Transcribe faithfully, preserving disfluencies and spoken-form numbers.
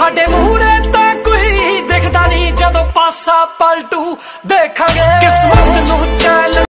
साडे मूहरे तां कोई दिखदा नहीं, जदों पासा पलटू देखांगे किस्मत नूं